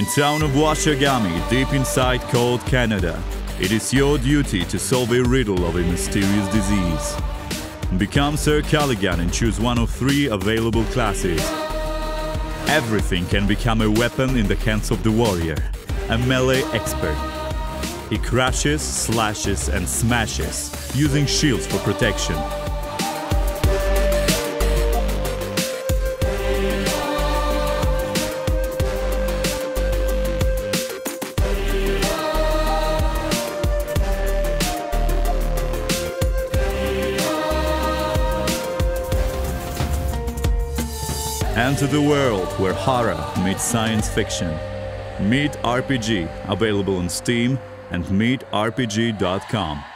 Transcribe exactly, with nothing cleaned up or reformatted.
In town of Washagami, deep inside cold Canada, it is your duty to solve a riddle of a mysterious disease. Become Sir Callaghan and choose one of three available classes. Everything can become a weapon in the hands of the warrior, a melee expert. He crashes, slashes and smashes, using shields for protection. Enter the world where horror meets science fiction. M E A T R P G, available on Steam and meet R P G dot com.